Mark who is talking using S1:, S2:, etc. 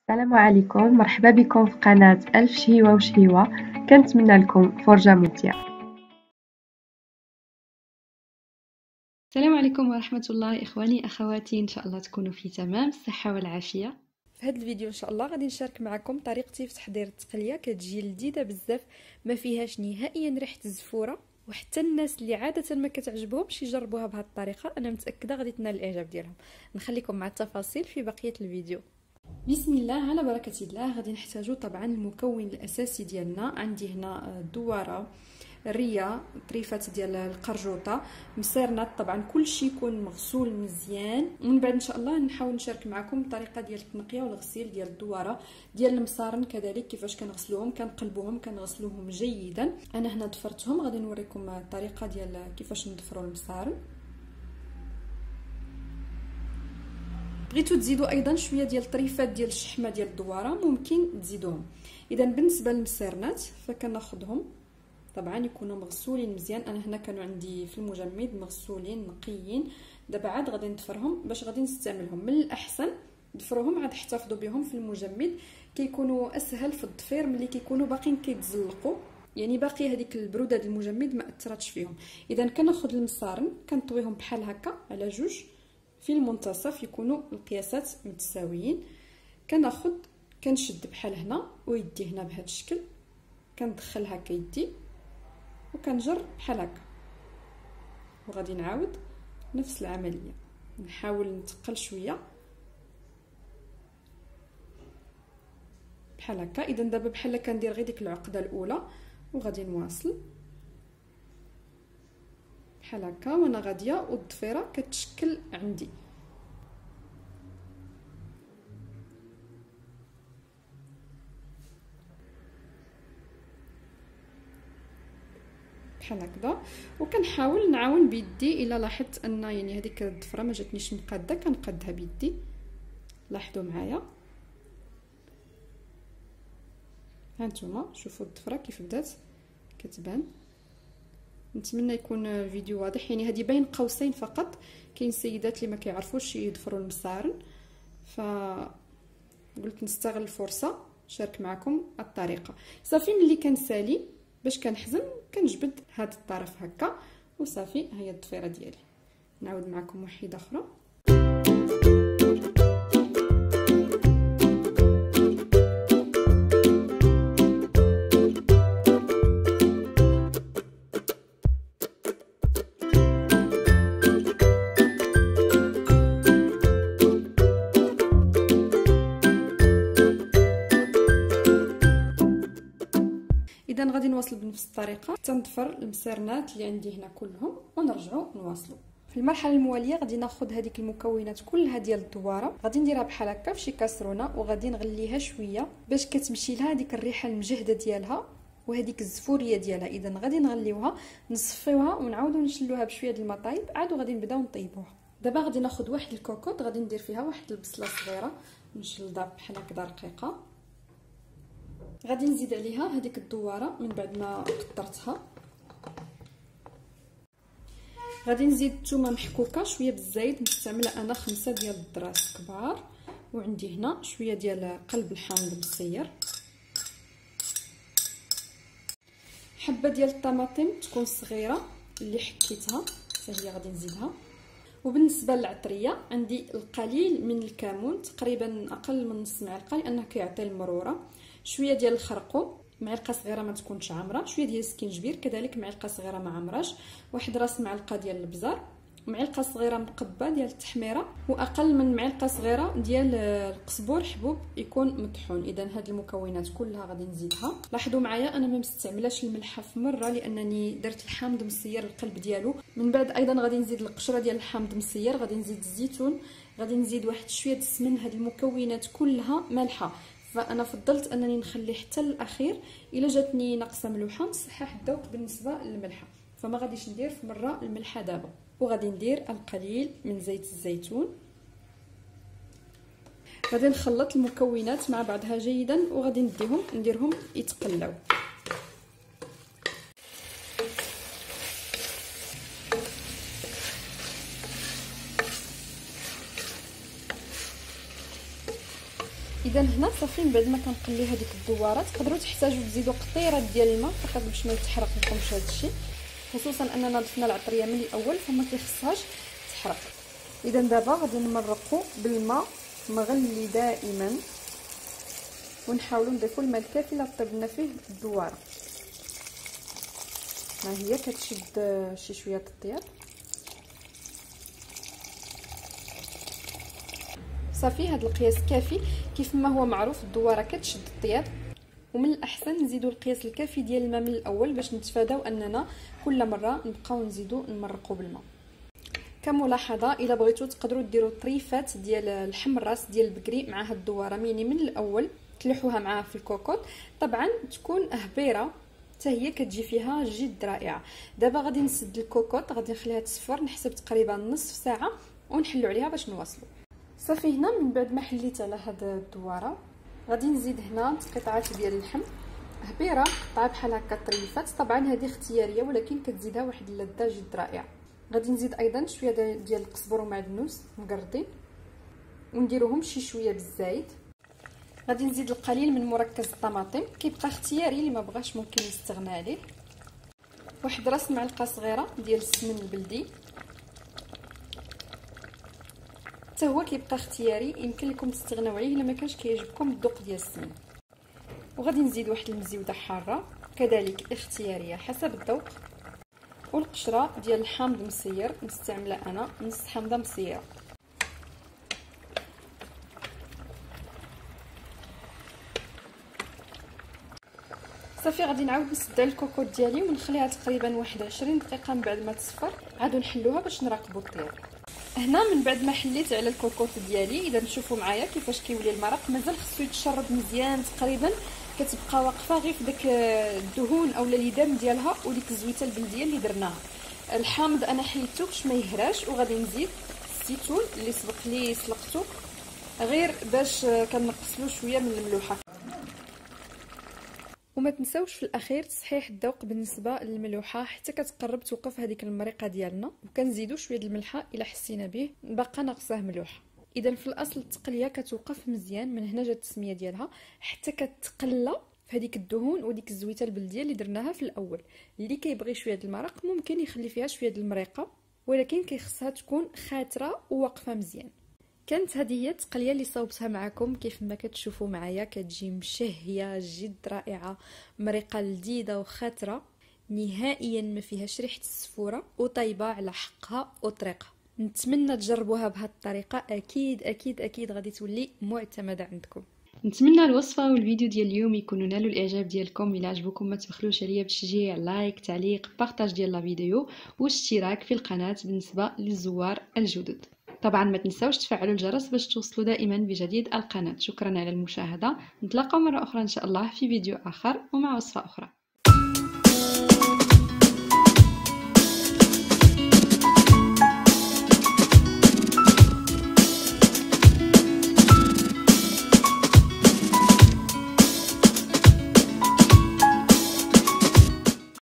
S1: السلام عليكم، مرحبا بكم في قناة ألف شهيوة وشهيوة. كنتمنى لكم فرجة ممتعة.
S2: السلام عليكم ورحمة الله إخواني أخواتي، إن شاء الله تكونوا في تمام الصحة والعافية.
S3: في هذا الفيديو ان شاء الله غادي نشارك معكم طريقتي في تحضير التقليه. كتجي لذيذه بزاف، ما فيهاش نهائيا ريحه الزفوره، وحتى الناس اللي عاده ما كتعجبهمش يجربوها بهذه الطريقه، انا متاكده غادي تنال الاعجاب ديالهم. نخليكم مع التفاصيل في بقيه الفيديو. بسم الله على بركه الله. غادي نحتاجو طبعا المكون الاساسي ديالنا. عندي هنا الدواره، الريه، طريفات ديال القرجوطه، مسرنات، طبعا كلشي يكون مغسول مزيان. ومن بعد ان شاء الله نحاول نشارك معكم الطريقه ديال التنقيه والغسيل ديال الدواره، ديال المصارن كذلك كيفاش كنغسلوهم، كنقلبوهم، كنغسلوهم جيدا. انا هنا ضفرتهم، غادي نوريكم الطريقه ديال كيفاش نضفروا المصارن. بغيتو تزيدوا ايضا شويه ديال الطريفات ديال الشحمه ديال الدواره ممكن تزيدوهم. اذا بالنسبه للمسرنات فكناخذهم طبعا يكونوا مغسولين مزيان. انا هنا كانوا عندي في المجمد مغسولين نقيين. دابا عاد غادي نضفرهم باش غادي نستعملهم. من الاحسن ضفروهم عاد احتفظوا بهم في المجمد، كيكونوا اسهل في الضفير ملي كيكونوا باقيين كيتزلقوا، يعني باقي هذيك البروده ديال المجمد ما اثرتش فيهم. اذا كناخذ المصارن كنطويهم بحال هكا على جوج في المنتصف، يكونوا القياسات متساويين. كناخذ كنشد بحال هنا ويدي هنا بهذا الشكل، كندخل هكا يدي وكنجر بحال هكا، وغادي نعاود نفس العمليه. نحاول نتقل شويه بحال هكا. اذا دابا بحال كندير غير ديك العقده الاولى وغادي نواصل بحال هكا وانا غاديه، والضفيره كتشكل عندي. بحال هكذا، وكنحاول نعاون بيدي. الا لاحظت ان يعني هذيك الضفره ما جاتنيش مقاده كنقادها بيدي. لاحظوا معايا، ها نتوما شوفوا الضفره كيف بدات كتبان. نتمنى يكون الفيديو واضح، يعني هذه بين قوسين فقط. كاين سيدات اللي ما كيعرفوش يضفروا المصارن، فقلت نستغل الفرصه نشارك معكم الطريقه. صافي ملي كنسالي باش كنحزم كنجبد هاد الطرف هكا وصافي. هي الضفيره ديالي. نعاود معكم وحده اخرى. اذا غادي نواصل بنفس الطريقه حتى نضفر المسرنات اللي عندي هنا كلهم ونرجعوا نواصلوا. في المرحله المواليه غادي ناخذ هذيك المكونات كلها ديال الدواره، غادي نديرها بحال هكا في شي كاسرونه وغادي نغليها شويه باش كتمشي لها هذيك الريحه المجهده ديالها وهذيك الزفوريه ديالها. اذا غادي نغليوها نصفيوها ونعاودوا نشلوها بشويه د الماء طايب، عاد وغادي نبداو نطيبوها. دابا غادي ناخذ واحد الكوكوط، غادي ندير فيها واحد البصله صغيره نشلضها بحال هكذا رقيقه. غادي نزيد عليها هذيك الدواره من بعد ما قطرتها. غادي نزيد الثومه محكوكه شويه بالزايد، مستعمله انا 5 ديال الدراس كبار، وعندي هنا شويه ديال قلب الحامض مسير. حبه ديال الطماطم تكون صغيره اللي حكيتها حتى هي غادي نزيدها. وبالنسبه للعطريه عندي القليل من الكمون، تقريبا اقل من نص معلقه لانه كيعطي المروره. شويه ديال الخرقوم، معلقه صغيره ما تكونش عامره. شويه ديال السكينجبير كذلك معلقه صغيره ما عامراش. واحد راس معلقه ديال البزار، معلقه صغيره مقبه ديال التحميره، واقل من معلقه صغيره ديال القزبور حبوب يكون مطحون. اذا هاد المكونات كلها غادي نزيدها. لاحظوا معايا انا ما مستعملاش الملحه في مره لانني درت الحامض مسير القلب ديالو. من بعد ايضا غادي نزيد القشره ديال الحامض مسير، غادي نزيد الزيتون، غادي نزيد واحد شويه السمن. هاد المكونات كلها مالحه، فانا فضلت انني نخلي حتى الاخير. الا جاتني ناقصه ملوحه نصحح الذوق بالنسبه للملحه، فما غاديش ندير في مره الملحه دابا. وغادي ندير القليل من زيت الزيتون. غادي نخلط المكونات مع بعضها جيدا وغادي نديرهم يتقلاو. اذا هنا صافي من بعد ما كنقلي هذيك الدواره تقدروا تحتاجوا تزيدوا قطيره ديال الماء فقط باش ما يتحرق لكمش هذا الشيء، خصوصا اننا ضفنا العطريه من الاول فما كيخصهاش تحرق. اذا دابا غادي نمرقوا بالماء مغلي دائما ونحاولوا نضيفوا الماء الكافي اللي طيبنا فيه الدواره. ها هي كتشد شي شويه الطياب. صافي هذا القياس كافي، كيف ما هو معروف الدواره كتشد الطياب، ومن الاحسن نزيدوا القياس الكافي ديال الماء من الاول باش نتفاداو اننا كل مره نبقاو نزيدوا نمرقوا بالماء. كملاحظه الا بغيتوا تقدروا ديروا طريفات ديال اللحم الراس ديال البقري مع هاد الدواره ميني من الاول تلوحوها معاه في الكوكوط، طبعا تكون هبيره حتى هي كتجي فيها جد رائعه. دابا غادي نسد الكوكوط، غادي نخليها تصفر نحسب تقريبا نصف ساعه ونحلوا عليها باش نواصلوا. صافي هنا من بعد ما حليت على هاد الدواره غادي نزيد هنا قطعات ديال اللحم هبيره قطعه بحال هكا طريفات، طبعا هذه اختياريه ولكن كتزيدها واحد اللذه جد رائعه. غادي نزيد ايضا شويه ديال القزبر ومعدنوس مقردين ونديروهم شي شويه بالزايد. غادي نزيد القليل من مركز الطماطم كيبقى اختياري، اللي ما بغاش ممكن يستغنى عليه. واحد راس معلقه صغيره ديال السمن البلدي حتى هو كيبقى اختياري، يمكن لكم تستغناو عليه الا ما كانش كيعجبكم الذوق ديال السمن. وغادي نزيد واحد المزيوده حاره كذلك اختياريه حسب الذوق، والقشره ديال الحامض مسير نستعملها انا نص حامضه مسيره. صافي غادي نعاود نسد على الكوكوط ديالي ونخليها تقريبا واحد 20 دقيقه من بعد ما تصفر، عادو نحلوها باش نراقبوا الطياب. هنا من بعد ما حليت على الكوكوط ديالي اذا نشوفوا معايا كيفاش كيولي المرق، مازال خصو يتشرب مزيان، تقريبا كتبقى واقفه غير في داك الدهون اولا اليدام ديالها وديك الزويته البلديه اللي درناها. الحامض انا حيدته باش ما يهراش، وغادي نزيد الزيتون اللي سبق لي سلقته غير باش كنقصلو شويه من الملوحه. وما تنساوش في الاخير تصحيح الذوق بالنسبه للملوحه حتى كتقرب توقف هذيك المريقه ديالنا، وكنزيدوا شويه الملحه الا حسينا به بقى ناقصه ملوحه. اذا في الاصل التقليه كتوقف مزيان، من هنا جات التسميه ديالها، حتى كتقلى في هذيك الدهون وديك الزويته البلديه اللي درناها في الاول. اللي كيبغي شويه المرق ممكن يخلي فيها شويه المريقه، ولكن كيخصها تكون خاتره وواقفه مزيان. كانت هذه هي التقليه اللي صوبتها معكم، كيف ما كتشوفوا معايا كتجي مشهيه جد رائعه، مريقه لذيذه وخاتره نهائيا ما فيهاش ريحه السفوره وطيبه على حقها وطريقها. نتمنى تجربوها بهذه الطريقه، اكيد اكيد اكيد غادي تولي معتمده عندكم.
S2: نتمنى الوصفه والفيديو ديال اليوم يكونوا نالوا الاعجاب ديالكم. الا عجبكم ما تبخلوش عليا بالتشجيع، لايك، تعليق، بارطاج ديال لا فيديو واشتراك في القناه بالنسبه للزوار الجدد. طبعا ما تنساوش تفعلوا الجرس باش توصلوا دائما بجديد القناه. شكرا على المشاهده، نتلاقاو مره اخرى ان شاء الله في فيديو اخر ومع وصفه اخرى.